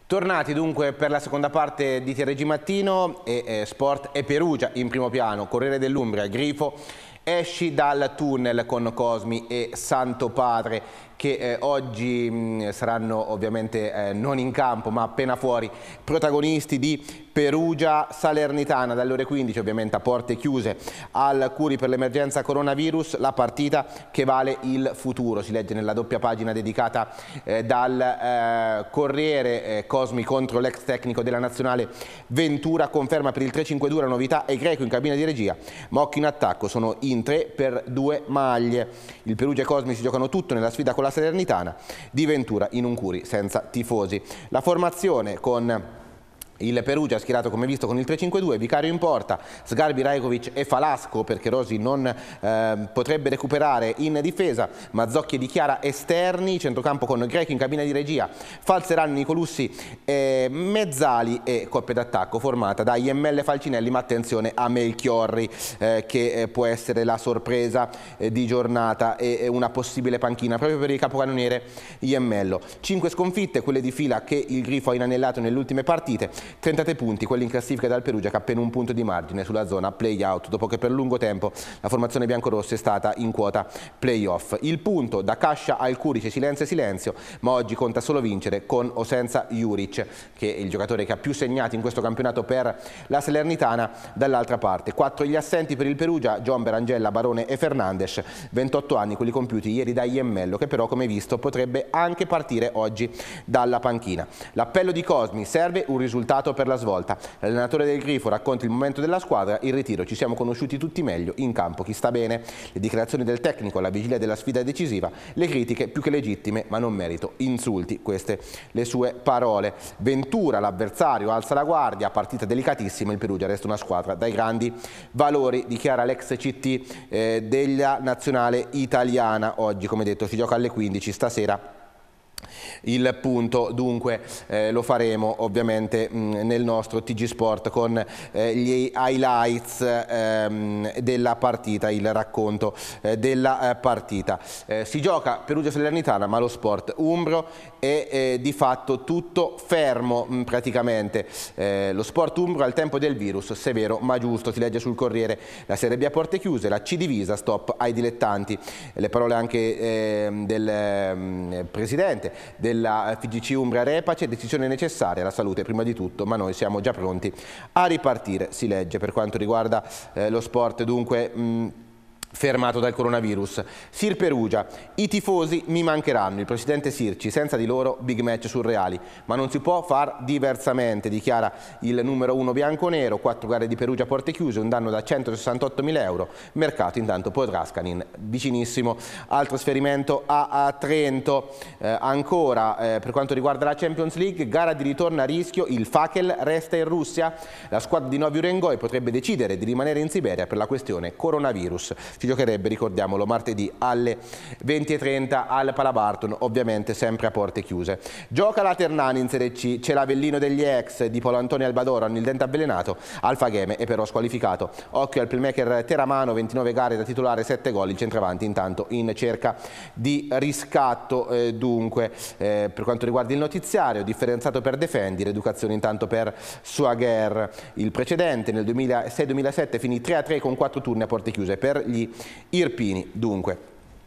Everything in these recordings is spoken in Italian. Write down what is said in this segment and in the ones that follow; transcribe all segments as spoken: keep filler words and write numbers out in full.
Tornati dunque per la seconda parte di T R G Mattino e eh, Sport e Perugia in primo piano, Corriere dell'Umbria, Grifo, esci dal tunnel con Cosmi e Santo Padre che eh, oggi mh, saranno ovviamente eh, non in campo ma appena fuori, protagonisti di Perugia Salernitana dalle ore quindici, ovviamente a porte chiuse al Curi per l'emergenza coronavirus, la partita che vale il futuro, si legge nella doppia pagina dedicata eh, dal eh, Corriere. eh, Cosmi contro l'ex tecnico della nazionale Ventura, conferma per il tre cinque due la novità e Greco in cabina di regia, ma occhio in attacco, sono in tre per due maglie. Il Perugia e Cosmi si giocano tutto nella sfida con la Salernitana, di Ventura in un Curi senza tifosi. La formazione con il Perugia schierato come visto con il tre cinque due, Vicario in porta, Sgarbi, Rajkovic e Falasco perché Rosi non eh, potrebbe recuperare in difesa, Mazzocchi e Di Chiara esterni, centrocampo con Greco in cabina di regia, Falzeran, Nicolussi, eh, Mezzali e coppia d'attacco formata da I M L Falcinelli, ma attenzione a Melchiorri eh, che eh, può essere la sorpresa eh, di giornata e eh, una possibile panchina proprio per il capocannoniere I M L. Cinque sconfitte, quelle di fila che il Grifo ha inanellato nelle ultime partite, trentatré punti, quelli in classifica dal Perugia che ha appena un punto di margine sulla zona play-out, dopo che per lungo tempo la formazione biancorossa è stata in quota play-off. Il punto da Cascia al Curice, silenzio e silenzio, ma oggi conta solo vincere con o senza Juric, che è il giocatore che ha più segnati in questo campionato per la Salernitana. Dall'altra parte, quattro gli assenti per il Perugia, Giomber, Angella, Barone e Fernandes, ventotto anni, quelli compiuti ieri da Iemmello, che però come visto potrebbe anche partire oggi dalla panchina. L'appello di Cosmi: serve un risultato per la svolta. L'allenatore del Grifo racconta il momento della squadra, il ritiro, ci siamo conosciuti tutti meglio, in campo chi sta bene. Le dichiarazioni del tecnico alla vigilia della sfida decisiva, le critiche più che legittime ma non merito insulti, queste le sue parole. Ventura, l'avversario, alza la guardia, partita delicatissima, il Perugia resta una squadra dai grandi valori, dichiara l'ex C T eh, della nazionale italiana. Oggi come detto si gioca alle quindici, stasera il punto dunque eh, lo faremo ovviamente mh, nel nostro T G Sport con eh, gli highlights ehm, della partita, il racconto eh, della eh, partita. Eh, si gioca Perugia Salernitana, ma lo sport umbro è eh, di fatto tutto fermo mh, praticamente. Eh, lo sport umbro al tempo del virus, severo ma giusto, si legge sul Corriere. La Serie B a porte chiuse, la C divisa, stop ai dilettanti. Le parole anche eh, del eh, presidente della F G C Umbria Repace: decisione necessaria, la salute prima di tutto, ma noi siamo già pronti a ripartire, si legge per quanto riguarda eh, lo sport dunque mh, fermato dal coronavirus. Sir Perugia, i tifosi mi mancheranno, il presidente Sirci, senza di loro big match surreali, ma non si può far diversamente, dichiara il numero uno bianconero. Quattro gare di Perugia a porte chiuse, un danno da centosessantottomila euro, mercato intanto Podrascanin vicinissimo al trasferimento a, a Trento. Eh, ancora eh, per quanto riguarda la Champions League, gara di ritorno a rischio, il Fakel resta in Russia, la squadra di Novi Urengoi potrebbe decidere di rimanere in Siberia per la questione coronavirus. Si giocherebbe, ricordiamolo, martedì alle venti e trenta al Palabarton, ovviamente sempre a porte chiuse. Gioca la Ternani in Serie C, c'è l'Avellino degli ex di Polo Antonio Albadoro, hanno il dente avvelenato, Alfagheme è però squalificato. Occhio al playmaker Teramano, ventinove gare da titolare, sette gol, il centravanti intanto in cerca di riscatto. Eh, dunque eh, per quanto riguarda il notiziario, differenziato per Defendi, rieducazione intanto per Suagher. Il precedente nel duemilasei duemilasette finì tre a tre con quattro turni a porte chiuse per gli Irpini. Dunque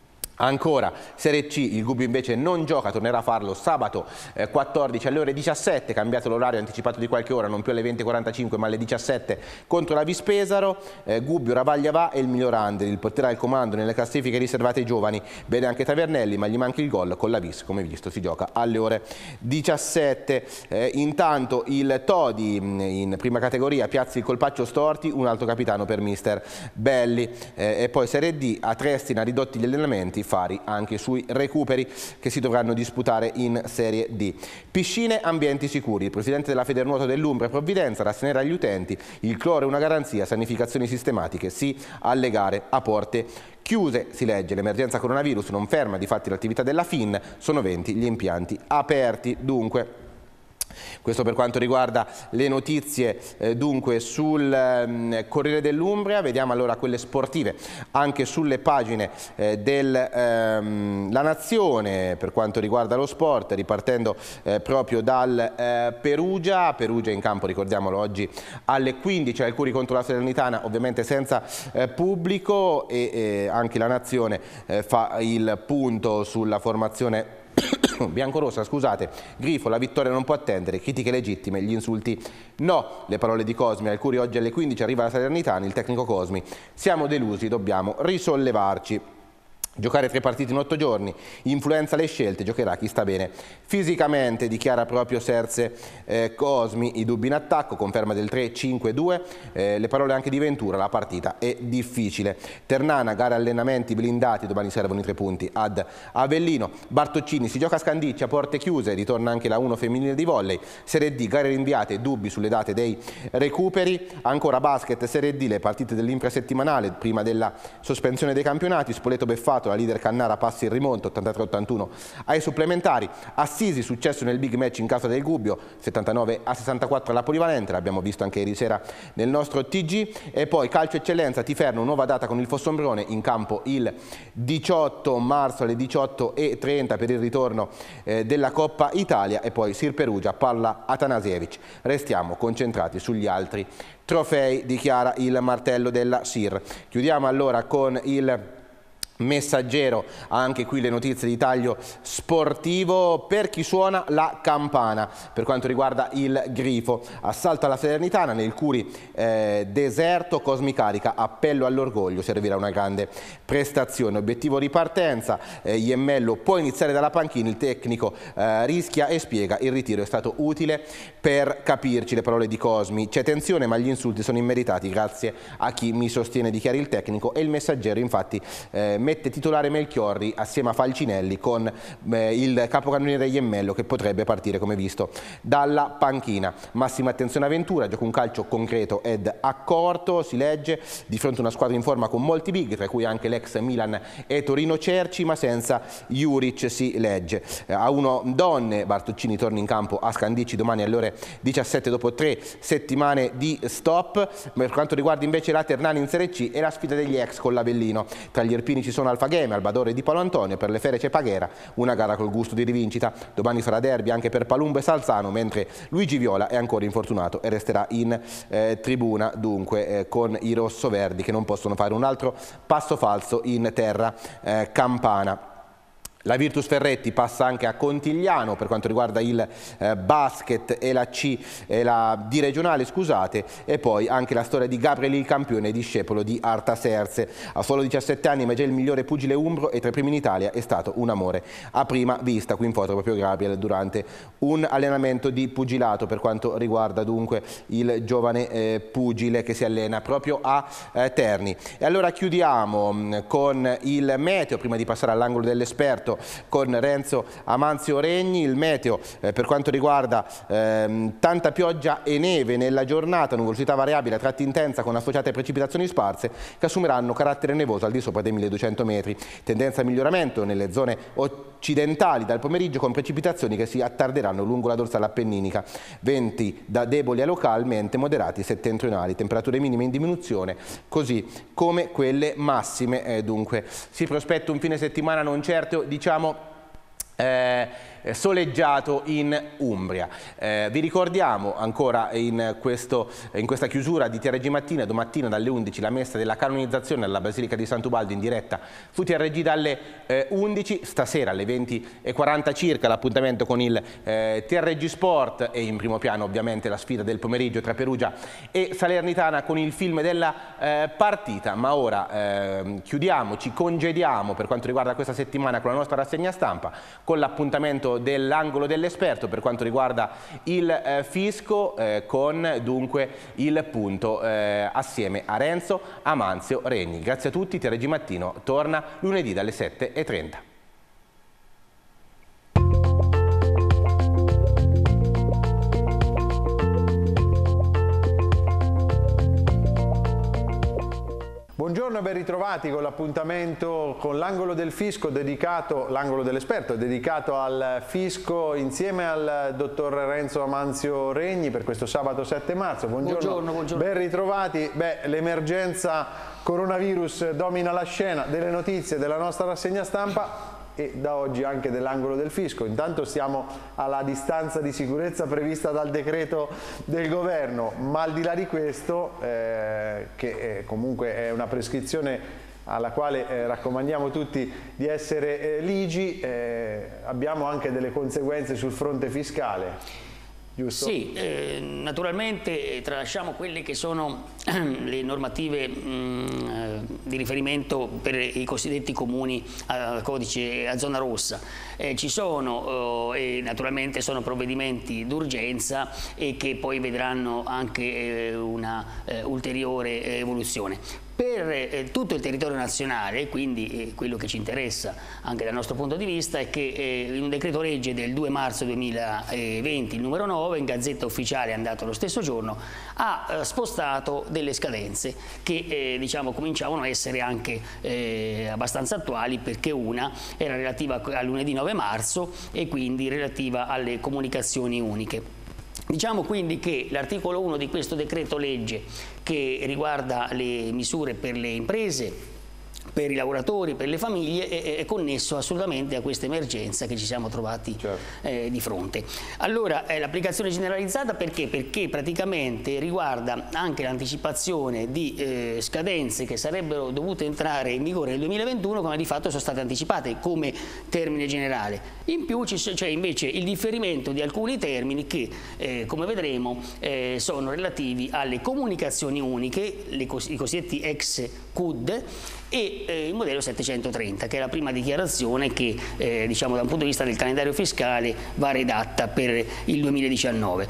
ancora Serie C, il Gubbio invece non gioca, tornerà a farlo sabato eh, quattordici alle ore diciassette, cambiato l'orario, anticipato di qualche ora, non più alle venti e quarantacinque ma alle diciassette contro la Vispesaro. eh, Gubbio, Ravaglia va e il miglior under, il porterà il comando nelle classifiche riservate ai giovani, bene anche Tavernelli ma gli manca il gol con la Vis, come visto si gioca alle ore diciassette. Eh, intanto il Todi in prima categoria, piazza il colpaccio Storti, un altro capitano per mister Belli. Eh, e poi Serie D, a Triestina ridotti gli allenamenti, Fari anche sui recuperi che si dovranno disputare in Serie D. Piscine, ambienti sicuri, il presidente della Federnuoto dell'Umbria Provvidenza rassegnare agli utenti, il cloro è una garanzia, sanificazioni sistematiche sì alle gare a porte chiuse, si legge. L'emergenza coronavirus non ferma difatti l'attività della F I N, sono venti gli impianti aperti. Dunque Questo per quanto riguarda le notizie eh, dunque sul eh, Corriere dell'Umbria. Vediamo allora quelle sportive anche sulle pagine eh, della ehm, Nazione per quanto riguarda lo sport, ripartendo eh, proprio dal eh, Perugia. Perugia in campo, ricordiamolo, oggi alle quindici al Curi contro la Salernitana, ovviamente senza eh, pubblico, e eh, anche la Nazione eh, fa il punto sulla formazione biancorossa, scusate. Grifo, la vittoria non può attendere, critiche legittime, gli insulti no. Le parole di Cosmi, al Curi oggi alle quindici arriva la Salernitana, il tecnico Cosmi: siamo delusi, dobbiamo risollevarci. Giocare tre partite in otto giorni, influenza le scelte, giocherà chi sta bene fisicamente, dichiara proprio Serse eh, Cosmi. I dubbi in attacco, conferma del tre cinque due, eh, le parole anche di Ventura: la partita è difficile. Ternana, gara allenamenti blindati, domani servono i tre punti ad Avellino. Bartoccini, si gioca a Scandicci, a porte chiuse, ritorna anche la uno femminile di volley. Serie D, gare rinviate, dubbi sulle date dei recuperi. Ancora basket, Serie D, le partite dell'infrasettimanale prima della sospensione dei campionati. Spoleto beffato, la leader Cannara passa il rimonto ottantatré ottantuno ai supplementari. Assisi, successo nel big match in casa del Gubbio, settantanove a sessantaquattro alla Polivalente, l'abbiamo visto anche ieri sera nel nostro T G. E poi calcio eccellenza, Tiferno, nuova data con il Fossombrone, in campo il diciotto marzo alle diciotto e trenta per il ritorno eh, della Coppa Italia. E poi Sir Perugia, palla Atanasiewicz, restiamo concentrati sugli altri trofei, dichiara il martello della Sir. Chiudiamo allora con il Messaggero, anche qui le notizie di taglio sportivo. Per chi suona la campana, per quanto riguarda il Grifo, assalto alla Salernitana, nel Curi eh, deserto, Cosmi carica, appello all'orgoglio, servirà una grande prestazione. Obiettivo ripartenza, eh, Iemmello può iniziare dalla panchina, il tecnico eh, rischia e spiega: il ritiro è stato utile per capirci. Le parole di Cosmi: c'è tensione ma gli insulti sono immeritati, grazie a chi mi sostiene, dichiara il tecnico. E il Messaggero infatti eh, mette titolare Melchiorri assieme a Falcinelli, con eh, il capocannoniere Iemmello che potrebbe partire, come visto, dalla panchina. Massima attenzione a Ventura, gioca un calcio concreto ed accorto, si legge, di fronte a una squadra in forma con molti big, tra cui anche l'ex Milan e Torino Cerci, ma senza Juric, si legge. Eh, a uno donne, Bartoccini torna in campo a Scandicci domani alle ore diciassette dopo tre settimane di stop. Per quanto riguarda invece la Ternana in Serie C e la sfida degli ex con l'Avellino, tra gli Irpini ci sono Alfageme, Albadore e Di Paolo Antonio, per le Fere c'è Paghera, una gara col gusto di rivincita. Domani sarà derby anche per Palumbo e Salzano, mentre Luigi Viola è ancora infortunato e resterà in eh, tribuna, dunque eh, con i rossoverdi che non possono fare un altro passo falso in terra eh, campana. La Virtus Ferretti passa anche a Contigliano per quanto riguarda il eh, basket e la C e la D regionale, scusate, e poi anche la storia di Gabriel il campione, discepolo di Artaserse. A solo diciassette anni ma già il migliore pugile umbro e tra i primi in Italia, è stato un amore a prima vista. Qui in foto proprio Gabriel durante un allenamento di pugilato, per quanto riguarda dunque il giovane eh, pugile che si allena proprio a eh, Terni. E allora chiudiamo mh, con il meteo, prima di passare all'angolo dell'esperto con Renzo Amanzio Regni. Il meteo eh, per quanto riguarda ehm, tanta pioggia e neve nella giornata, nuvolosità variabile a tratti intensa con associate precipitazioni sparse che assumeranno carattere nevoso al di sopra dei milleduecento metri. Tendenza a miglioramento nelle zone occidentali dal pomeriggio, con precipitazioni che si attarderanno lungo la dorsale appenninica. Venti da deboli a localmente moderati settentrionali, temperature minime in diminuzione così come quelle massime. Eh, dunque si prospetta un fine settimana non certo, diciamo Eh, soleggiato in Umbria. Eh, vi ricordiamo ancora in, questo, in questa chiusura di T R G Mattina, domattina dalle undici la messa della canonizzazione alla Basilica di Sant'Ubaldo in diretta su T R G dalle eh, undici, stasera alle venti e quaranta circa l'appuntamento con il eh, T R G Sport e in primo piano ovviamente la sfida del pomeriggio tra Perugia e Salernitana con il film della eh, partita. Ma ora eh, chiudiamo, ci congediamo per quanto riguarda questa settimana con la nostra rassegna stampa, con l'appuntamento dell'angolo dell'esperto per quanto riguarda il eh, fisco, eh, con dunque il punto eh, assieme a Renzo Amanzio Regni. Grazie a tutti, T R G Mattino torna lunedì dalle sette e trenta. Buongiorno. Buongiorno e ben ritrovati con l'appuntamento con l'angolo del fisco dedicato, l'angolo dell'esperto dedicato al fisco insieme al dottor Renzo Amanzio Regni per questo sabato sette marzo. Buongiorno, buongiorno, buongiorno. Ben ritrovati. Beh, l'emergenza coronavirus domina la scena delle notizie della nostra rassegna stampa e da oggi anche dell'angolo del fisco. Intanto stiamo alla distanza di sicurezza prevista dal decreto del governo, ma al di là di questo, eh, che eh, comunque è una prescrizione alla quale eh, raccomandiamo tutti di essere eh, ligi, eh, abbiamo anche delle conseguenze sul fronte fiscale. Giusto? Sì, eh, naturalmente tralasciamo quelle che sono le normative mh, di riferimento per i cosiddetti comuni a codice a zona rossa. Eh, ci sono eh, e naturalmente sono provvedimenti d'urgenza e che poi vedranno anche eh, una eh, ulteriore evoluzione. Per eh, tutto il territorio nazionale, quindi eh, quello che ci interessa anche dal nostro punto di vista è che eh, in un decreto legge del due marzo duemilaventi, il numero nove, in Gazzetta Ufficiale è andato lo stesso giorno, ha eh, spostato delle scadenze che eh, diciamo cominciavano a essere anche eh, abbastanza attuali, perché una era relativa al lunedì nove marzo e quindi relativa alle comunicazioni uniche. Diciamo quindi che l'articolo uno di questo decreto legge, che riguarda le misure per le imprese, per i lavoratori, per le famiglie, è, è connesso assolutamente a questa emergenza che ci siamo trovati certo. eh, di fronte. Allora, eh, l'applicazione generalizzata perché? Perché praticamente riguarda anche l'anticipazione di eh, scadenze che sarebbero dovute entrare in vigore nel duemilaventuno, come di fatto sono state anticipate come termine generale. In più c'è invece il differimento di alcuni termini che, eh, come vedremo, eh, sono relativi alle comunicazioni uniche, le cos i cosiddetti ex C U D, e eh, il modello settecentotrenta, che è la prima dichiarazione che eh, diciamo da un punto di vista del calendario fiscale va redatta per il duemiladiciannove.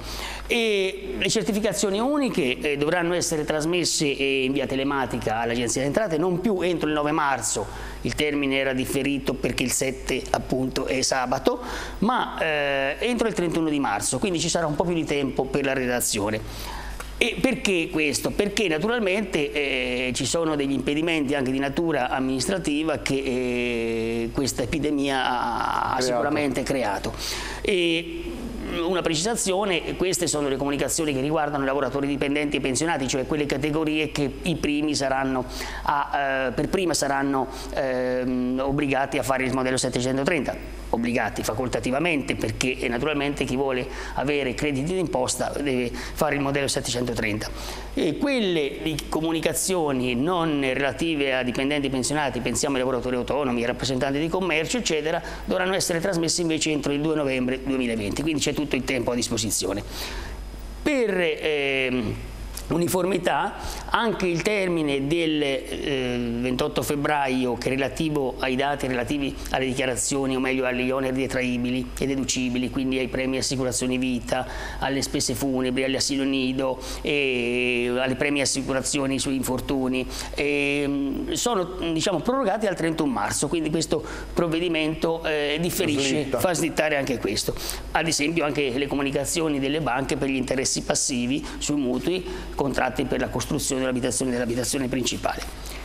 E le certificazioni uniche eh, dovranno essere trasmesse eh, in via telematica all'Agenzia delle Entrate non più entro il nove marzo, il termine era differito perché il sette appunto è sabato, ma eh, entro il trentuno di marzo, quindi ci sarà un po' più di tempo per la redazione. E perché questo? Perché naturalmente eh, ci sono degli impedimenti anche di natura amministrativa che eh, questa epidemia ha, ha sicuramente creato. E una precisazione: queste sono le comunicazioni che riguardano i lavoratori dipendenti e pensionati, cioè quelle categorie che i primi saranno a, eh, per prima saranno eh, obbligati a fare il modello settecentotrenta. Obbligati facoltativamente, perché eh, naturalmente chi vuole avere crediti d'imposta deve fare il modello settecentotrenta. E quelle di comunicazioni non relative a dipendenti e pensionati, pensiamo ai lavoratori autonomi, ai rappresentanti di commercio eccetera, dovranno essere trasmessi invece entro il due novembre duemilaventi, quindi c'è tutto il tempo a disposizione. Per ehm, uniformità, anche il termine del eh, ventotto febbraio, che è relativo ai dati relativi alle dichiarazioni, o meglio agli oneri detraibili e deducibili, quindi ai premi assicurazioni vita, alle spese funebri, agli asilo nido, e alle premi assicurazioni sui infortuni, e, sono diciamo prorogati al trentuno marzo, quindi questo provvedimento eh, differisce, Slitta. fa slittare anche questo. Ad esempio anche le comunicazioni delle banche per gli interessi passivi sui mutui contratti per la costruzione dell'abitazione dell'abitazione principale.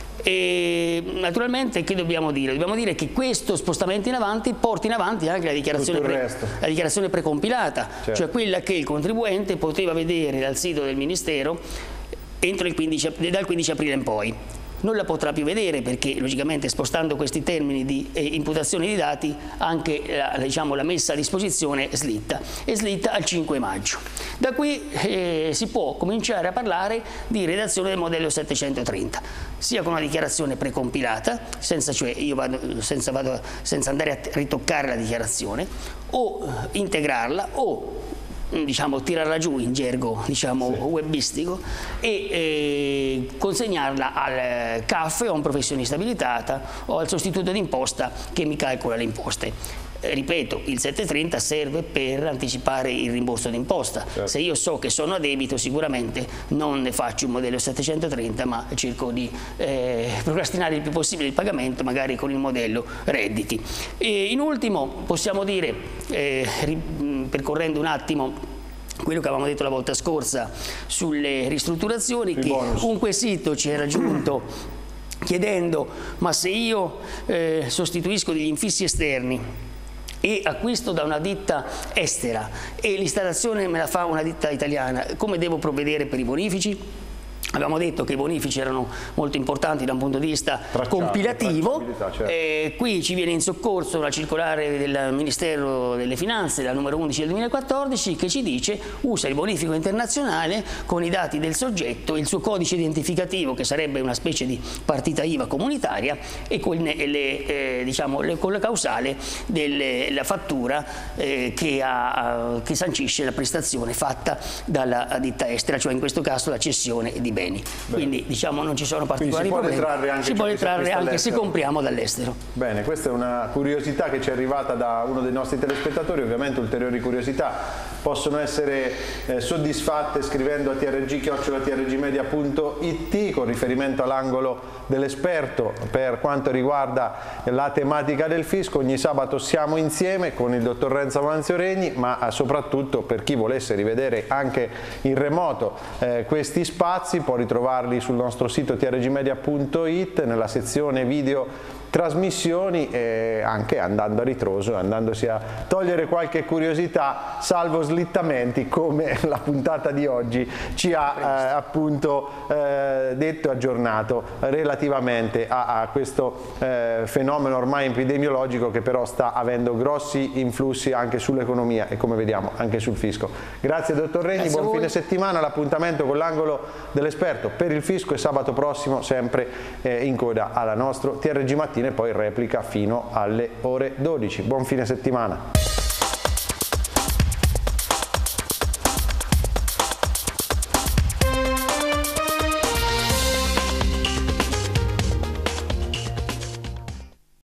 E naturalmente che dobbiamo dire? Dobbiamo dire che questo spostamento in avanti porta in avanti anche la dichiarazione, pre, la dichiarazione precompilata, certo. cioè quella che il contribuente poteva vedere dal sito del Ministero entro il quindici, dal quindici aprile in poi. Non la potrà più vedere perché logicamente, spostando questi termini di eh, imputazione di dati, anche la, diciamo, la messa a disposizione slitta e slitta al cinque maggio. Da qui eh, si può cominciare a parlare di redazione del modello settecentotrenta, sia con una dichiarazione precompilata, senza, cioè io vado, senza, vado, senza andare a ritoccare la dichiarazione, o integrarla, o diciamo tirarla giù in gergo diciamo sì. webbistico, e eh, consegnarla al C A F o a un professionista abilitata o al sostituto d'imposta che mi calcola le imposte. Eh, ripeto, il settecentotrenta serve per anticipare il rimborso d'imposta. Certo. Se io so che sono a debito, sicuramente non ne faccio un modello settecentotrenta, ma cerco di eh, procrastinare il più possibile il pagamento, magari con il modello redditi. E in ultimo possiamo dire, eh, percorrendo un attimo quello che avevamo detto la volta scorsa sulle ristrutturazioni, che un quesito ci è raggiunto chiedendo: ma se io eh, sostituisco degli infissi esterni e acquisto da una ditta estera e l'installazione me la fa una ditta italiana, come devo provvedere per i bonifici? Abbiamo detto che i bonifici erano molto importanti da un punto di vista Tracciato, compilativo, certo. eh, qui ci viene in soccorso una circolare del Ministero delle Finanze, la numero undici del duemilaquattordici, che ci dice: usa il bonifico internazionale con i dati del soggetto, il suo codice identificativo, che sarebbe una specie di partita I V A comunitaria, e con le, le, eh, diciamo, le, con la causale della fattura eh, che, ha, che sancisce la prestazione fatta dalla ditta estera, cioè in questo caso la cessione di beni. Bene. Quindi diciamo non ci sono particolari si problemi, può detrarre anche, si può detrarre anche se compriamo dall'estero. Bene, questa è una curiosità che ci è arrivata da uno dei nostri telespettatori. Ovviamente ulteriori curiosità possono essere eh, soddisfatte scrivendo a t r g chiocciola t r g media punto i t con riferimento all'angolo dell'esperto per quanto riguarda la tematica del fisco. Ogni sabato siamo insieme con il dottor Renzo Manzioregni, ma soprattutto per chi volesse rivedere anche in remoto eh, questi spazi può ritrovarli sul nostro sito t r g media punto i t nella sezione video trasmissioni, e anche andando a ritroso, andandosi a togliere qualche curiosità, salvo slittamenti come la puntata di oggi ci ha eh, appunto eh, detto, aggiornato relativamente a, a questo eh, fenomeno ormai epidemiologico che però sta avendo grossi influssi anche sull'economia e, come vediamo, anche sul fisco. Grazie dottor Regni, Grazie buon fine settimana. L'appuntamento con l'angolo dell'esperto per il fisco è sabato prossimo, sempre eh, in coda alla nostro T R G Mattina, e poi replica fino alle ore dodici. Buon fine settimana.